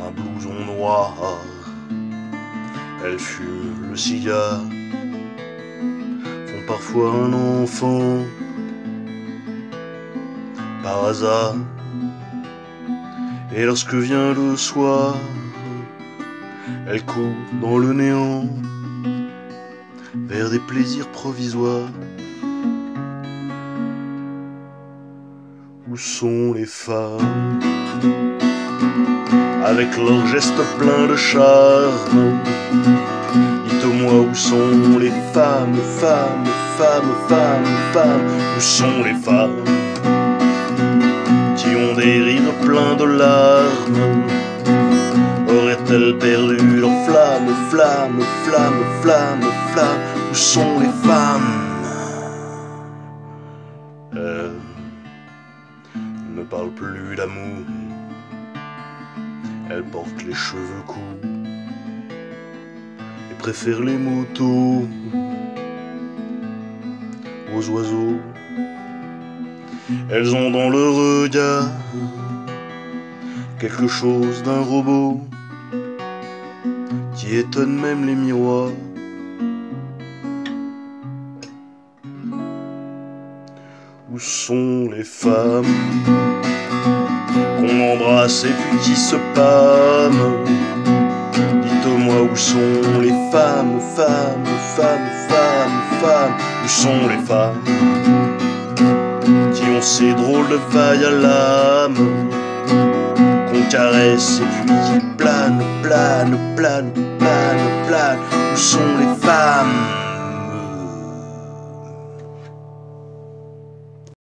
un blouson noir. Elles fument le cigare, font parfois un enfant par hasard. Et lorsque vient le soir, elles courent dans le néant vers des plaisirs provisoires. Où sont les femmes avec leurs gestes pleins de charme? Dites-moi où sont les femmes, femmes, femmes, femmes, femmes. Où sont les femmes qui ont des rires pleins de larmes? Auraient-elles perdu leur flamme, flamme, flamme, flamme, flamme? Où sont les femmes? Elles ne parlent plus d'amour, elles portent les cheveux courts et préfèrent les motos aux oiseaux. Elles ont dans le regard quelque chose d'un robot qui étonne même les miroirs. Où sont les femmes qu'on embrasse et puis qui se pâment? Dites-moi où sont les femmes, femmes, femmes, femmes, femmes. Où sont les femmes qui ont ces drôles de failles à l'âme, qu'on caresse et puis qui planent, planent, planent, planent, planent? Où sont les femmes?